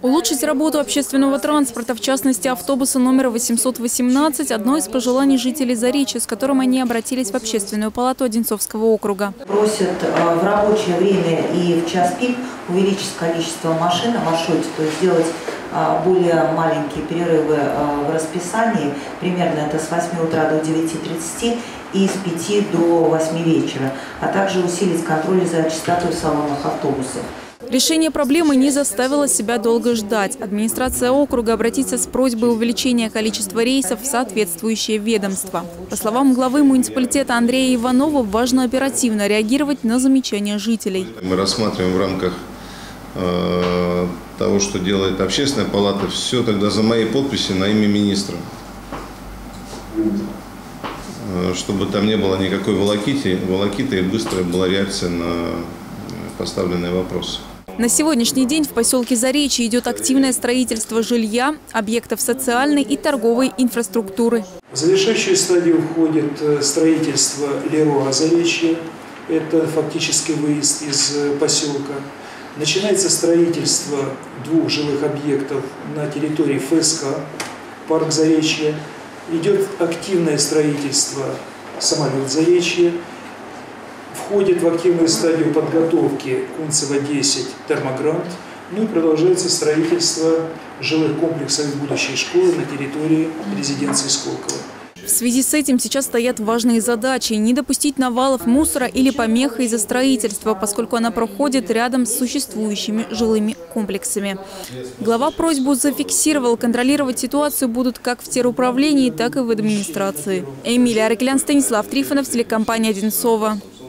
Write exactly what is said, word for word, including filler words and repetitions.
Улучшить работу общественного транспорта, в частности автобуса номер восемьсот восемнадцать, одно из пожеланий жителей Заречья, с которым они обратились в Общественную палату Одинцовского округа. Просят в рабочее время и в час пик увеличить количество машин на маршруте, то есть сделать более маленькие перерывы в расписании, примерно это с восьми утра до девяти тридцати и с пяти до восьми вечера, а также усилить контроль за частотой в салонах автобусов. Решение проблемы не заставило себя долго ждать. Администрация округа обратится с просьбой увеличения количества рейсов в соответствующее ведомство. По словам главы муниципалитета Андрея Иванова, важно оперативно реагировать на замечания жителей. Мы рассматриваем в рамках э, того, что делает общественная палата, все тогда за моей подписью на имя министра. Э, чтобы там не было никакой волокиты, волокиты и быстрая была реакция на поставленные вопросы. На сегодняшний день в поселке Заречье идет активное строительство жилья, объектов социальной и торговой инфраструктуры. В завершающую стадию входит строительство Леруа Заречье. Это фактически выезд из поселка. Начинается строительство двух жилых объектов на территории ФСК, парк Заречье. Идет активное строительство самолет Заречье. Входит в активную стадию подготовки Кунцево десять термогрант. Ну и продолжается строительство жилых комплексов будущей школы на территории резиденции Сколково. В связи с этим сейчас стоят важные задачи – не допустить навалов мусора или помеха из-за строительства, поскольку она проходит рядом с существующими жилыми комплексами. Глава просьбу зафиксировал. Контролировать ситуацию будут как в теруправлении, так и в администрации. Эмилия Аракелян, Станислав Трифонов, телекомпания «Одинцово».